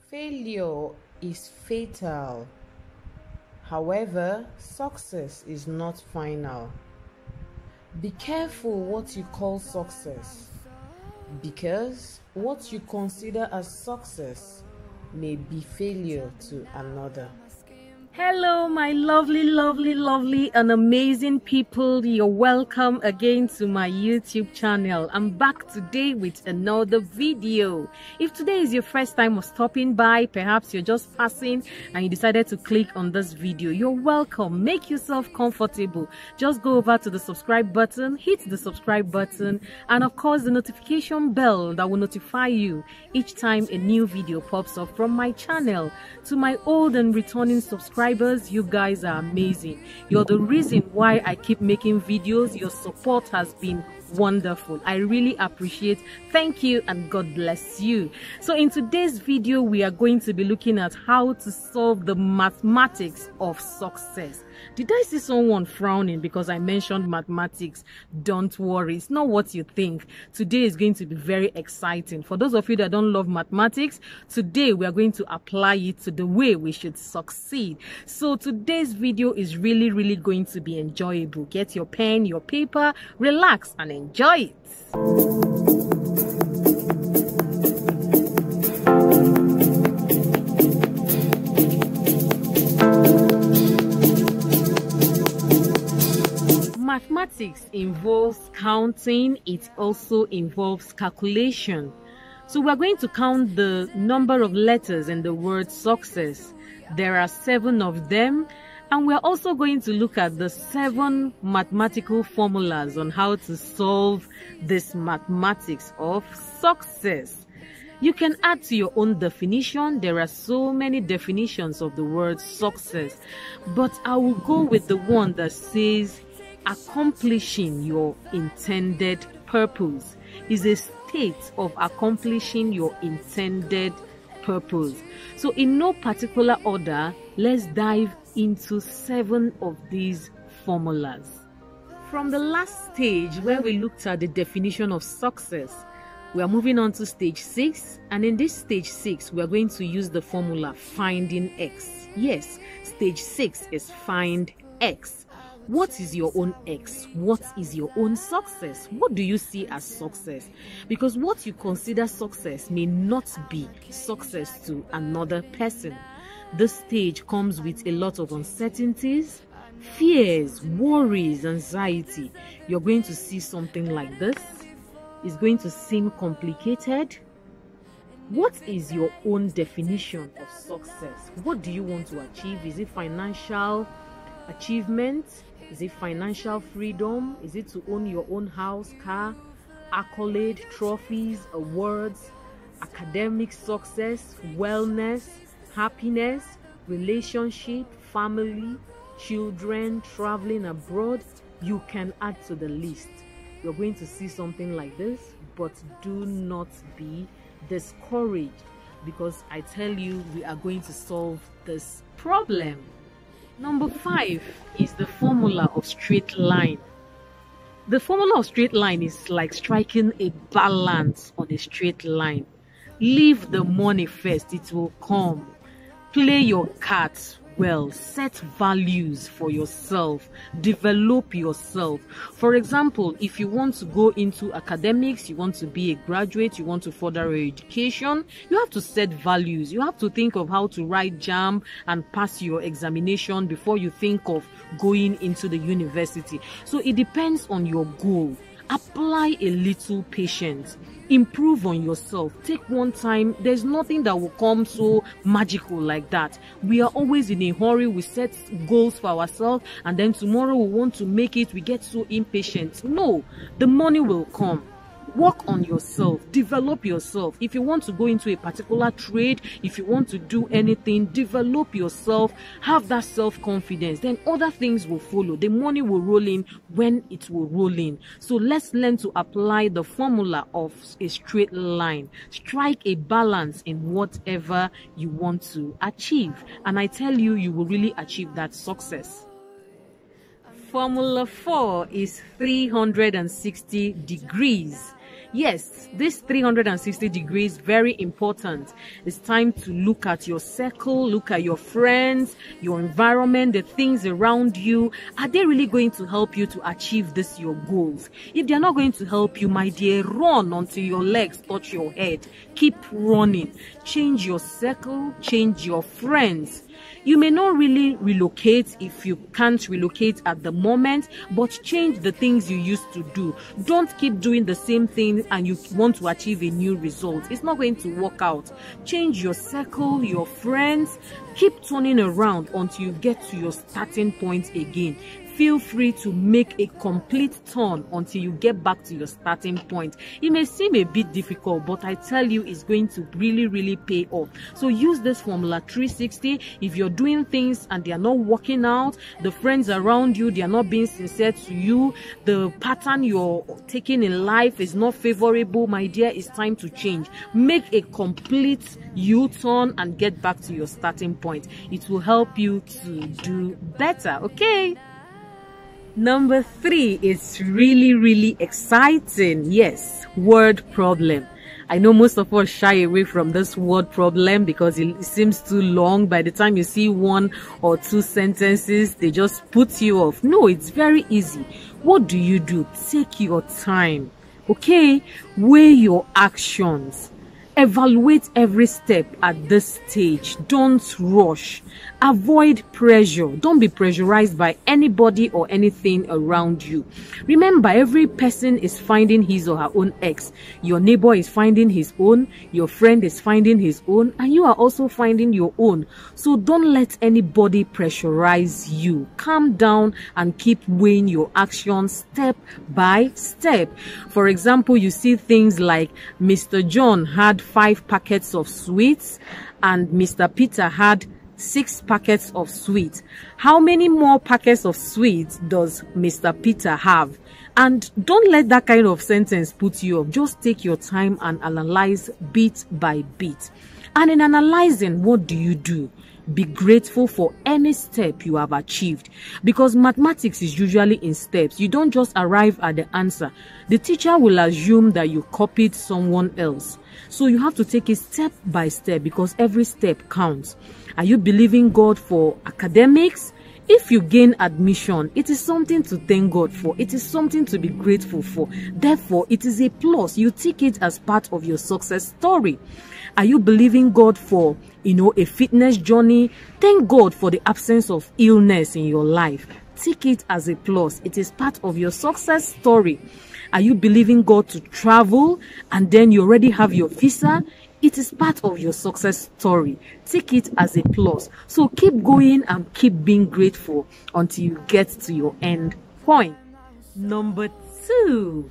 Failure is fatal. However, success is not final. Be careful what you call success, because what you consider as success may be failure to another. Hello, my lovely and amazing people. You're welcome again to my YouTube channel. I'm back today with another video. If today is your first time of stopping by, perhaps you're just passing and you decided to click on this video, you're welcome. Make yourself comfortable. Just go over to the subscribe button, hit the subscribe button, and of course the notification bell that will notify you each time a new video pops up from my channel. To my old and returning subscribers, you guys are amazing. You're the reason why I keep making videos. Your support has been wonderful. I really appreciate. Thank you and God bless you. So in today's video, we are going to be looking at how to solve the mathematics of success. Did I see someone frowning because I mentioned mathematics? Don't worry, it's not what you think. Today is going to be very exciting. For those of you that don't love mathematics, today we are going to apply it to the way we should succeed. So today's video is really going to be enjoyable. Get your pen, your paper, relax and enjoy it. Mathematics involves counting. It also involves calculation. So we're going to count the number of letters in the word success. There are 7 of them. And we're also going to look at the 7 mathematical formulas on how to solve this mathematics of success. You can add to your own definition. There are so many definitions of the word success, but I will go with the one that says accomplishing your intended purpose. Is a state of accomplishing your intended purpose. So in no particular order, let's dive into 7 of these formulas. From the last stage where we looked at the definition of success, we are moving on to stage 6, and in this stage 6 we are going to use the formula finding X. Yes, stage 6 is find X. What is your own X? What is your own success? What do you see as success? Because what you consider success may not be success to another person. This stage comes with a lot of uncertainties, fears, worries, anxiety. You're going to see something like this. It's going to seem complicated. What is your own definition of success? What do you want to achieve? Is it financial achievement? Is it financial freedom? Is it to own your own house, car, accolade, trophies, awards, academic success, wellness, happiness, relationship, family, children, traveling abroad? You can add to the list. You're going to see something like this, but do not be discouraged, because I tell you, we are going to solve this problem. Number 5 is the formula of straight line. The formula of straight line is like striking a balance on a straight line. Leave the money first, it will come. Play your cards well. Set values for yourself. Develop yourself. For example, if you want to go into academics, you want to be a graduate, you want to further your education, you have to set values. You have to think of how to write JAMB and pass your examination before you think of going into the university. So it depends on your goal. Apply a little patience. Improve on yourself. Take one time. There's nothing that will come so magical like that. We are always in a hurry. We set goals for ourselves, and then tomorrow we want to make it. We get so impatient. No, the money will come. Work on yourself, develop yourself. If you want to go into a particular trade, if you want to do anything, develop yourself, have that self-confidence, then other things will follow. The money will roll in when it will roll in. So let's learn to apply the formula of a straight line. Strike a balance in whatever you want to achieve, and I tell you, you will really achieve that success. Formula 4 is 360 degrees. Yes, this 360 degrees, very important. It's time to look at your circle, look at your friends, your environment, the things around you. Are they really going to help you to achieve your goals? If they're not going to help you, my dear, run until your legs touch your head. Keep running. Change your circle, change your friends. You may not really relocate if you can't relocate at the moment, but change the things you used to do. Don't keep doing the same thing and you want to achieve a new result. It's not going to work out. Change your circle, your friends. Keep turning around until you get to your starting point again. Feel free to make a complete turn until you get back to your starting point. It may seem a bit difficult, but I tell you, it's going to really pay off. So use this formula 360. If you're doing things and they are not working out, the friends around you, they are not being sincere to you, the pattern you're taking in life is not favorable, my dear, it's time to change. Make a complete U-turn and get back to your starting point. It will help you to do better, okay? Number 3 is really exciting. Yes, word problem. I know most of us shy away from this word problem because it seems too long. By the time you see 1 or 2 sentences, they just put you off. No, it's very easy. What do? Take your time, okay? Weigh your actions. Evaluate every step at this stage. Don't rush. Avoid pressure. Don't be pressurized by anybody or anything around you. Remember, every person is finding his or her own X. Your neighbor is finding his own. Your friend is finding his own. And you are also finding your own. So don't let anybody pressurize you. Calm down and keep weighing your actions step by step. For example, you see things like Mr. John had 5 packets of sweets and Mr. Peter had 6 packets of sweets. How many more packets of sweets does Mr. Peter have? And don't let that kind of sentence put you off. Just take your time and analyze bit by bit. And in analyzing, what do? Be grateful for any step you have achieved, because mathematics is usually in steps. You don't just arrive at the answer. The teacher will assume that you copied someone else. So you have to take it step by step because every step counts. Are you believing God for academics? If you gain admission, it is something to thank God for. It is something to be grateful for. Therefore, it is a plus. You take it as part of your success story. Are you believing God for, a fitness journey? Thank God for the absence of illness in your life. Take it as a plus. It is part of your success story. Are you believing God to travel and then you already have your visa? It is part of your success story. Take it as a plus. So keep going and keep being grateful until you get to your end point. Number 2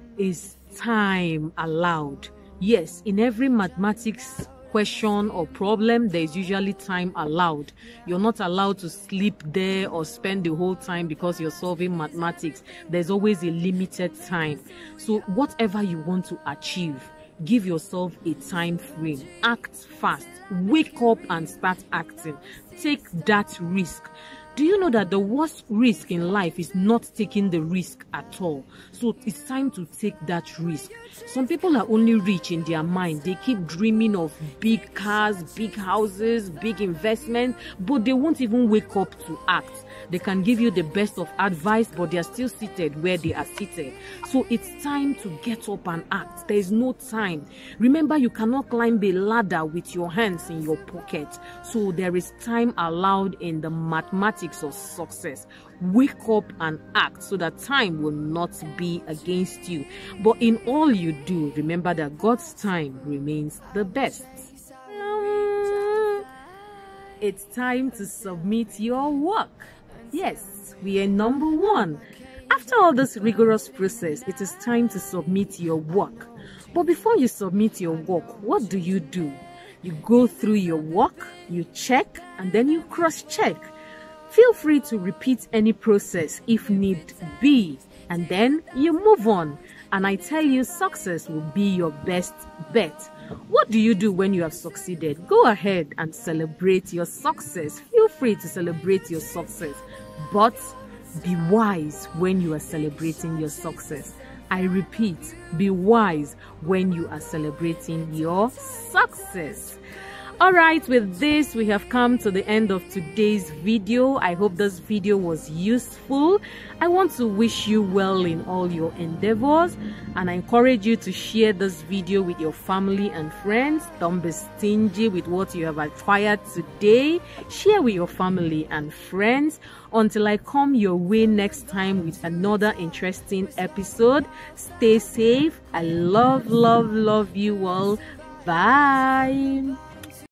is time allowed. Yes, in every mathematics question or problem, there is usually time allowed. You're not allowed to sleep there or spend the whole time because you're solving mathematics. There's always a limited time. So whatever you want to achieve, give yourself a time frame. Act fast. Wake up and start acting. Take that risk. Do you know that the worst risk in life is not taking the risk at all? So it's time to take that risk. Some people are only rich in their mind. They keep dreaming of big cars, big houses, big investment, but they won't even wake up to act. They can give you the best of advice, but they are still seated where they are seated. So it's time to get up and act. There is no time. Remember, you cannot climb a ladder with your hands in your pocket. So there is time allowed in the mathematics of success. Wake up and act so that time will not be against you. But in all you do, remember that God's time remains the best. It's time to submit your work. Yes, we are number 1. After all this rigorous process, it is time to submit your work. But before you submit your work, what do? You go through your work, you check, and then you cross-check. Feel free to repeat any process if need be, and then you move on. And I tell you, success will be your best bet. What do you do when you have succeeded? Go ahead and celebrate your success. Feel free to celebrate your success, but be wise when you are celebrating your success. I repeat, be wise when you are celebrating your success. Alright, with this we have come to the end of today's video. I hope this video was useful. I want to wish you well in all your endeavors, and I encourage you to share this video with your family and friends. Don't be stingy with what you have acquired today. Share with your family and friends. Until I come your way next time with another interesting episode, stay safe. I love you all. Bye.